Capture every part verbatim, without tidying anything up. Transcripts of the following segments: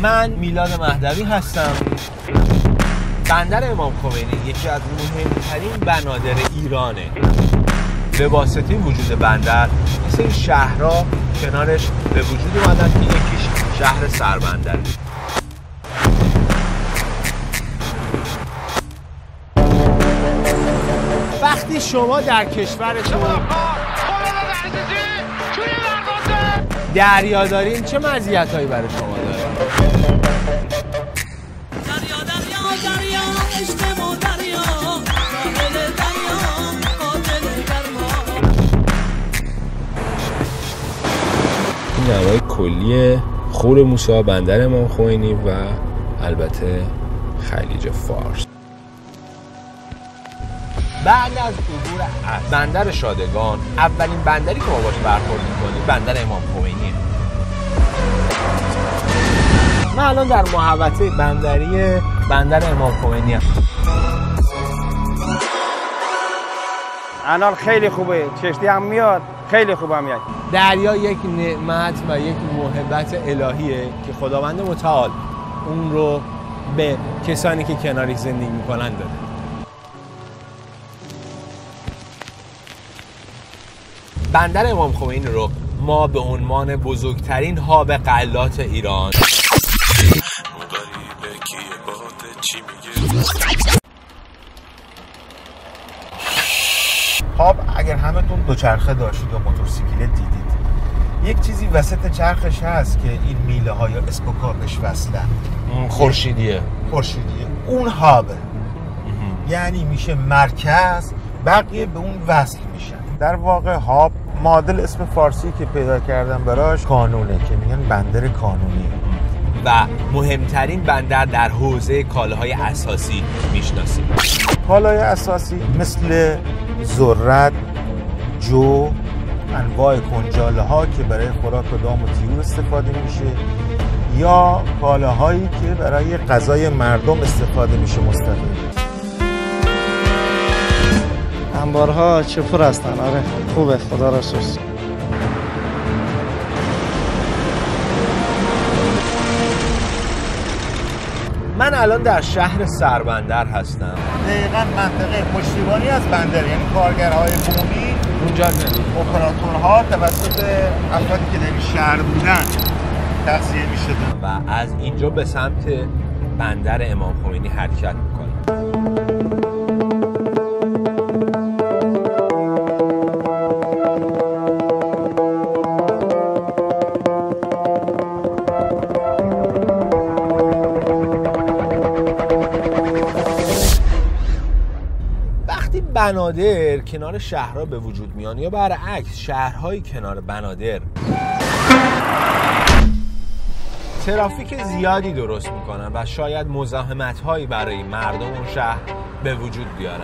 من میلاد مهدوی هستم. بندر امام خمینی یکی از مهمترین بنادر ایرانه. به واسطه وجود بندر مثل این شهرها کنارش به وجود اومدن که یکیش شهر سربندره. وقتی شما در کشورتون دریا دارین چه مزیتایی برای شما داره؟ دریا دریا دریا عشق و دریا ساحل دریا قاتل گرما. این نوای کلی خرمشاه، بندر امام خمینی و البته خلیج فارس. بعد از عبور از بندر شادگان، اولین بندری که ما باش برخورد می‌کنیم بندر امام خمینی. من الان در محوطه بندری بندر امام خمینی ام. الان خیلی خوبه، کشتی هم میاد، خیلی خوبه میاد. دریا یک نعمت و یک موهبت الهیه که خداوند متعال اون رو به کسانی که کنارش زندگی می‌کنن داده. بندر امام خمینی رو ما به عنوان بزرگترین هاب غلات ایران هاب اگر همتون دوچرخه داشتید یا موتورسیکلت دیدید، یک چیزی وسط چرخش هست که این میله ها یا اسپوکاپش وصلن. خورشیدیه خورشیدیه اون هابه. یعنی میشه مرکز، بقیه به اون وصل میشن. در واقع هاب معادل اسم فارسی که پیدا کردن براش کانونه که میگن بندر کانونی و مهمترین بندر در حوزه کالاهای اساسی میشناسیم. کالاهای اساسی مثل ذرت، جو، انواع کنجاله ها که برای خوراک و دام و طیور استفاده میشه یا کالاهایی که برای غذای مردم استفاده میشه مستقیم. انبارها چه پر هستن. آره خوبه، خدا را شکر. من الان در شهر سربندر هستم. دقیقاً منطقه پشتیبانی از بندر، یعنی کارگرهای بومی اونجا زندگی اپراتورها توسط افرادی که در این شهر بودن تغذیه می‌شدن و از اینجا به سمت بندر امام خمینی حرکت می‌کنم. بنادر کنار شهرها به وجود میان یا برعکس شهرهای کنار بنادر ترافیک زیادی درست میکنن و شاید مزاحمت هایی برای مردم اون شهر به وجود بیارن.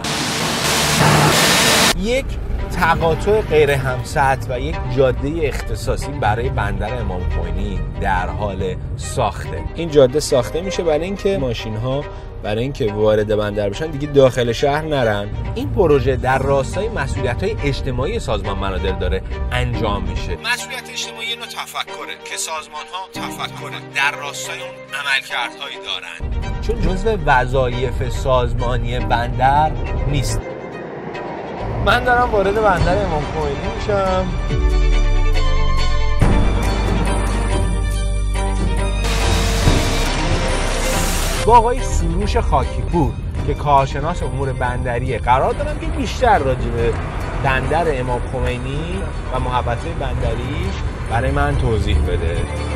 یک تقاطع غیر همسط و یک جاده اختصاصی برای بندر امام خمینی در حال ساخته. این جاده ساخته میشه برای اینکه ماشین ها برای اینکه وارد بندر بشن دیگه داخل شهر نرن. این پروژه در راستای مسئولیت‌های اجتماعی سازمان بنادر داره انجام میشه. مسئولیت اجتماعی نوع تفکره که سازمان‌ها تفکر در راستای اون عملکردهایی دارن، چون جزء وظایف سازمانی بندر نیست. من دارم وارد بندر امام خمینی میشم. با آقای سروش خاکیپور که کارشناس امور بندریه قرار دارم که بیشتر راجع به بندر امام خمینی و محوطه بندریش برای من توضیح بده.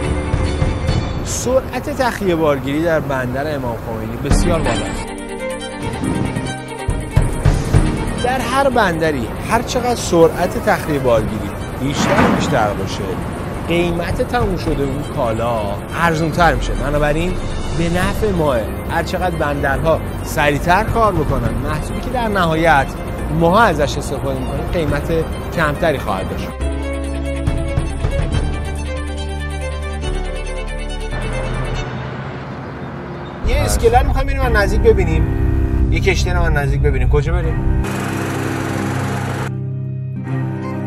سرعت تخلیه بارگیری در بندر امام خمینی بسیار بالاست. در هر بندری هر چقدر سرعت تخلیه بارگیری بیشتر بیشتر باشه، قیمت تموم شده اون کالا ارزونتر میشه. بنابراین به نفع ماه هر چقدر بندرها سریعتر کار بکنن، محصولی که در نهایت ماها ازش استفاده میکنیم قیمت کمتری خواهد داشت. یه اسکلر میخوایم بریم از نزدیک ببینیم، یه کشتی رو از نزدیک ببینیم. کجا بریم؟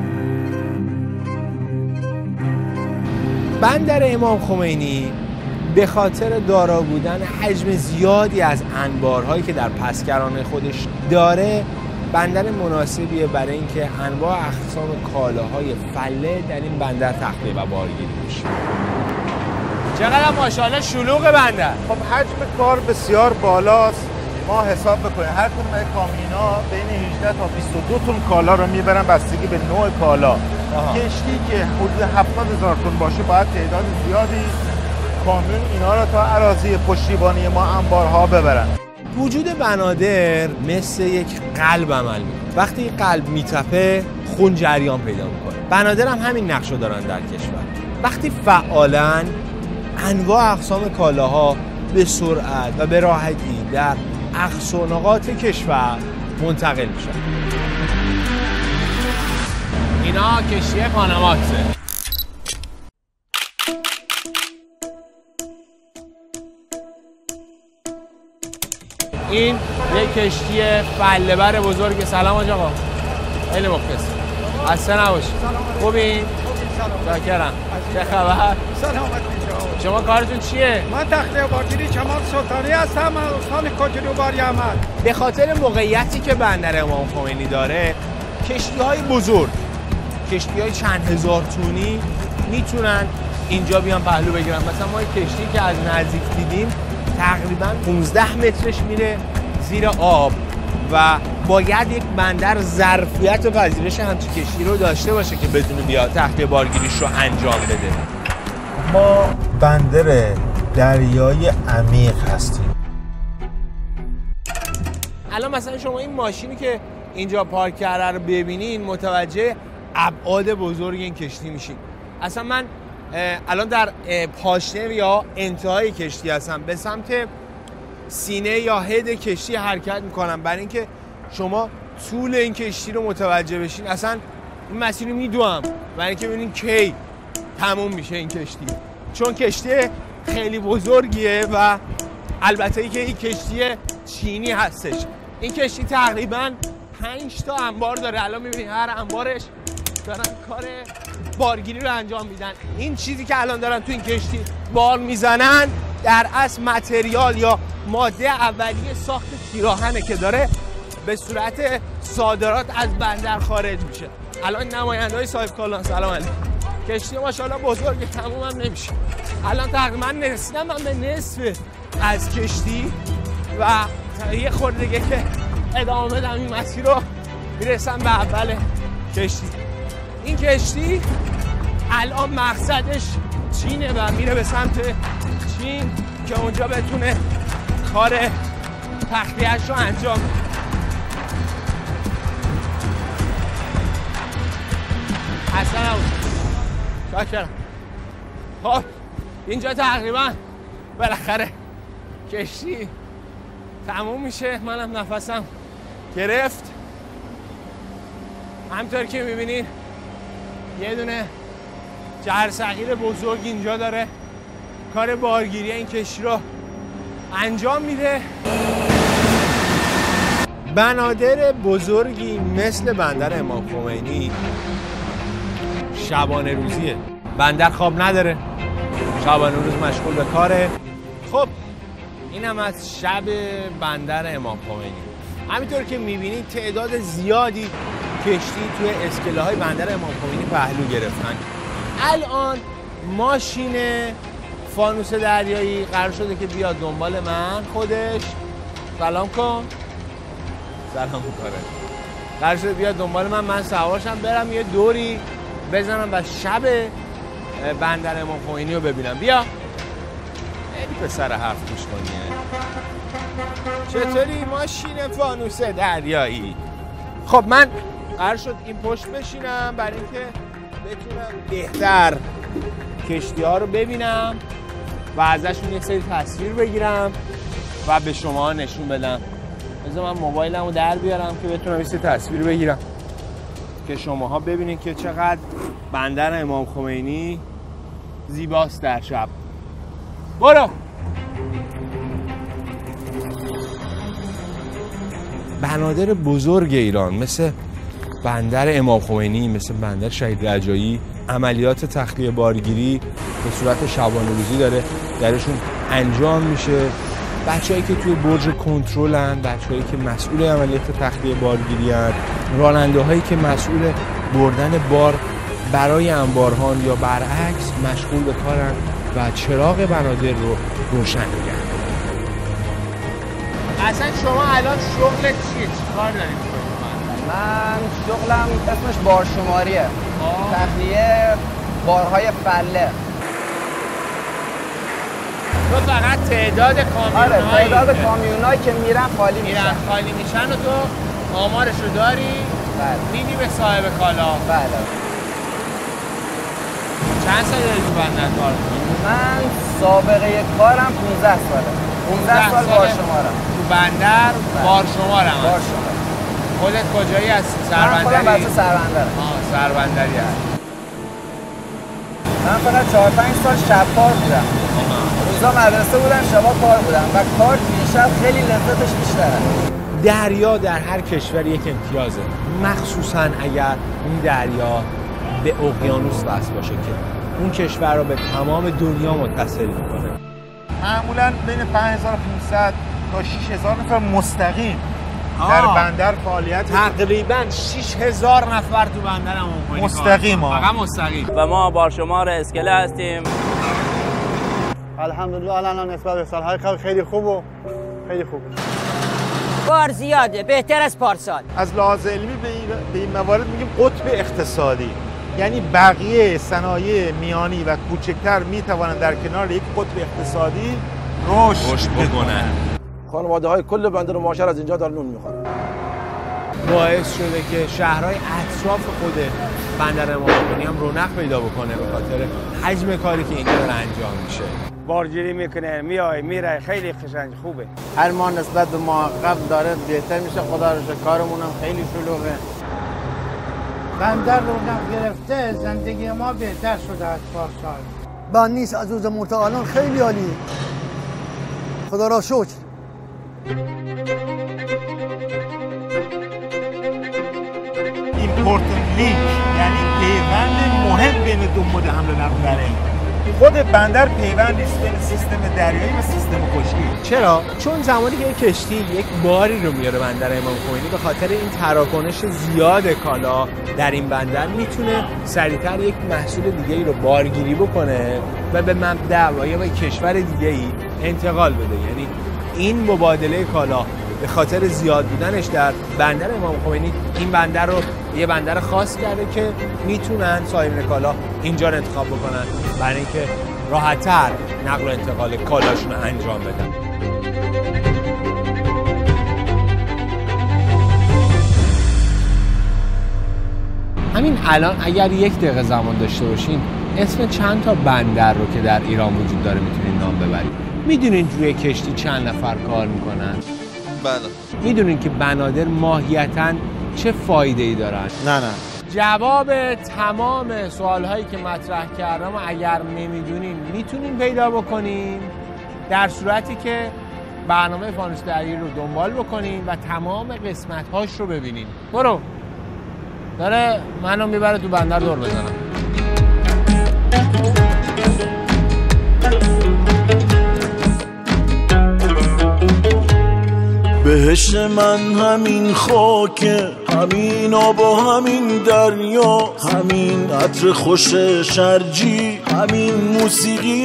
بندر امام خمینی به خاطر دارا بودن حجم زیادی از انبارهایی که در پسگرانه خودش داره، بندر مناسبیه برای اینکه انواع اقسام کالاهای فله در این بندر تخلیه و بارگیری میشه. چقدر ماشاءالله شلوغ بندر. خب حجم کار بسیار بالاست. ما حساب بکنیم هر کدوم از کامینا بین هجده تا بیست و دو تن کالا رو میبرن بستگی به نوع کالا. آها. کشتی که حدود هفتاد هزار تن باشه باید تعداد زیادی کامیون اینا رو تا اراضی پشتیبانی ما انبارها ببرن. وجود بنادر مثل یک قلب عمل میکنه. وقتی این قلب میتپه خون جریان پیدا میکنه. بنادر هم همین نقش رو دارن در کشور. وقتی فعالن انواع اقسام کالاها به سرعت و به راحتی در اقصا نقاط کشور منتقل میشن. اینا کشتی پاناماکسه. این یک کشتی فله‌بر بزرگ. سلام آج آقا. خیلی مخلص. خسته نباشید. خوبین؟ شاکرم. چه خبر؟ سلامت. شما کارتون چیه؟ من تخلیه بارگیری کمال سلطانی هستم. من استان کجروباری احمد. به خاطر موقعیتی که بندر امام خمینی داره، کشتی‌های بزرگ، کشتی‌های چند هزار تونی میتونن اینجا بیان پهلو بگیرن. مثلا ما یک کشتی که از نزدیک دیدیم تقریباً پانزده مترش میره زیر آب و باید یک بندر ظرفیت و پذیرش همچین کشتی رو داشته باشه که بتونه بیاد تخلیه بارگیریش رو انجام بده. ما بندر دریای عمیق هستیم. الان مثلا شما این ماشینی که اینجا پارک کرده رو ببینین متوجه ابعاد بزرگ این کشتی میشین. اصلا من الان در پاشنه یا انتهای کشتی هستم، به سمت سینه یا هد کشتی حرکت میکنم برای اینکه شما طول این کشتی رو متوجه بشین. اصلا این مسیر رو میدوام برای اینکه ببینین کی تموم میشه این کشتی، چون کشتی خیلی بزرگیه و البته ای که این کشتی چینی هستش. این کشتی تقریبا پنج تا انبار داره. الان میبینید هر انبارش دارن کار بارگیری رو انجام میدن. این چیزی که الان دارن تو این کشتی بار میزنن در اصل متریال یا ماده اولیه ساخت پیراهنه که داره به صورت صادرات از بندر خارج میشه. الان نماینده‌های صاحب کالان سلام علیکم. کشتی ماشاءالله بزرگه، تموم هم نمیشه. الان تقریبا رسیدم من به نصف از کشتی و یه خورده دیگه که ادامه بدم این مسیر رو میرسم به اول کشتی. این کشتی الان مقصدش چینه و میره به سمت چین که اونجا بتونه کار تخلیه‌اش رو انجام بده. اصلا شاکرم. خب اینجا تقریبا بالاخره کشتی تموم میشه. منم نفسم گرفت. همطور که میبینین یه دونه جرثقیل بزرگ اینجا داره کار بارگیری این کشتی رو انجام میده. بنادر بزرگی مثل بندر امام خمینی شبانه روزیه. بندر خواب نداره، شبانه روز مشغول به کاره. خب این هم از شب بندر امام خمینی. همینطور که میبینید تعداد زیادی کشتی توی اسکله های بندر امام خمینی پهلو گرفتن. الان ماشین فانوس دریایی قرار شده که بیاد دنبال من. خودش سلام کن. سلام کنه. قرار شده بیاد دنبال من، من سوارشم برم یه دوری بزنم و شب بندر امام خمینی رو ببینم. بیا. خیلی پسر حرف گوش کنیه. چطوری ماشین فانوس دریایی؟ خب من قرار شد این پشت بشینم برای اینکه بتونم بهتر کشتی ها رو ببینم و ازشون یک سری تصویر بگیرم و به شما نشون بدم. بذار من موبایلم رو در بیارم که بتونم یک سری تصویر بگیرم که شماها ببینید که چقدر بندر امام خمینی زیباست در شب. برو. بنادر بزرگ ایران مثل بندر امام خمینی، مثل بندر شهید رجایی، عملیات تخلیه بارگیری به صورت شبانه روزی داره درشون انجام میشه. بچه‌هایی که توی برج کنترل هستند، بچه‌هایی که مسئول عملیات تخلیه بارگیری هستند، راننده‌هایی که مسئول بردن بار برای انبارهان یا برعکس مشغول به کارن و چراغ بنادر رو روشن نگه. اصلا شما الان شغلت چیه؟ چیکار داری می‌کنی؟ من شغلم اسمش بارشماریه. تخلیه بارهای فله. تو فقط تعداد کامیون‌هایی آره تعداد کامیون‌هایی که میرن خالی میشن میرن خالی میشن و تو آمارش رو داری؟ بله. میدی به صاحب کالا؟ بله. چند سال داری تو بندر کار می‌کنی؟ من سابقه کارم پانزده ساله. پانزده سال بارشمارم. تو بندر بارشمارم. بارشمار. خودت کجایی هستی؟ سربندری؟ من خودم بچه سربندرم. آه سربندری هست. من فقط چهار پنج سال شب کار بودم. روزا مدرسه بودم، شبا کار بودم و کار دیشب خیلی لذتش بیشتره. دریا در هر کشور یک امتیازه، مخصوصا اگر این دریا به اقیانوس وصل باشه که اون کشور رو به تمام دنیا متصل میکنه. معمولا بین پنج هزار و پانصد تا شش هزار نفر مستقیم در بندر فعالیت تقریبا شش هزار نفر تو بندر امام خمینی مستقیم ها. فقط مستقیم. و ما بارشمار اسکله هستیم. الحمدلله الان نسبت به سالهای قبل خیلی خوب و خیلی خوب. بار زیاده، بهتر از پارسال. از لحاظ علمی به این موارد میگیم قطب اقتصادی، یعنی بقیه صنایع میانی و کوچکتر میتوانند در کنار یک قطب اقتصادی رشد بکنن. خانواده های کل بندر ماهشهر از اینجا دارن نون میخورن. باعث شده که شهرهای اطراف خود بندر امام خمینی هم رونق پیدا بکنه به خاطر حجم کاری که اینجا داره انجام میشه. بارگیری میکنه، میای میره، خیلی قشنگ خوبه. هر ماه نسبت به ماه قبل داره بهتر میشه. خدا رو شکر کارمون هم خیلی شلوغه. بندر رونق گرفته، زندگی ما بهتر شده از پارسال. بند نیست از روز متعالان خیلی عالیه. خدا را شکر. ایمپورت لینک یعنی پیوند مهم بین دو مود حمل و نقل داره. خود بندر پیوندی است بین سیستم دریایی و سیستم خشکی. چرا؟ چون زمانی که یک کشتی یک باری رو میاره بندر امام خمینی، به خاطر این تراکنش زیاد کالا در این بندر میتونه سریعتر یک محصول دیگه‌ای رو بارگیری بکنه و به مبدأ و یا به کشور دیگه‌ای انتقال بده. یعنی این مبادله کالا به خاطر زیاد بودنش در بندر امام خمینی این بندر رو یه بندر خاص کرده که میتونن صاحبین کالا اینجا رو انتخاب بکنن برای اینکه راحت‌تر نقل و انتقال کالاشون رو انجام بدن. همین الان اگر یک دقیقه زمان داشته باشین اسم چند تا بندر رو که در ایران وجود داره میتونین نام ببرید. میدونین روی کشتی چند نفر کار میکنن؟ بله. میدونین که بنادر ماهیتاً چه فایده‌ای دارن؟ نه نه. جواب تمام سوالهایی که مطرح کردم اگر نمیدونین میتونین پیدا بکنین در صورتی که برنامه فانوس دریایی رو دنبال بکنین و تمام قسمت‌هاش رو ببینین. برو. داره منو میبره تو بندر دور بزنم. بهشت من همین خاکه، همین آب و همین دریا، همین عطر خوش شرجی، همین موسیقی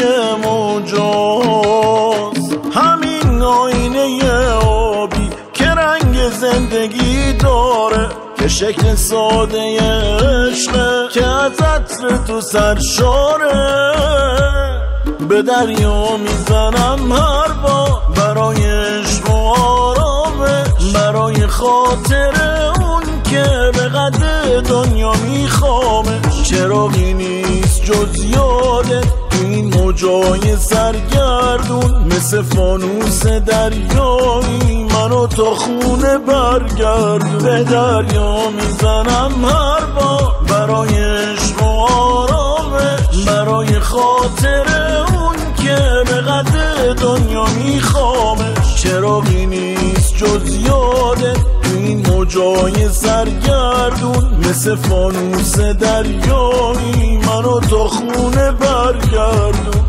موجاست، همین آینه آبی که رنگ زندگی داره، که شکل ساده عشقه که از عطر تو سرشاره. به دریا میزنم هر بار برای عشق و آرامش، برای خاطر اون که به قدر دنیا میخوامش. چراغی نیست جز یادت این موجای سرگردون، مثل فانوس دریایی منو تا خونه برگردون. به دریا میزنم هر بار برای عشق و آرامش، برای خاطر اون که به قدر دنیا میخوامش. چراغی نیست جز یادت این موجای تو جای سرگردون، مثل فانوس دریایی منو تا خونه برگردون.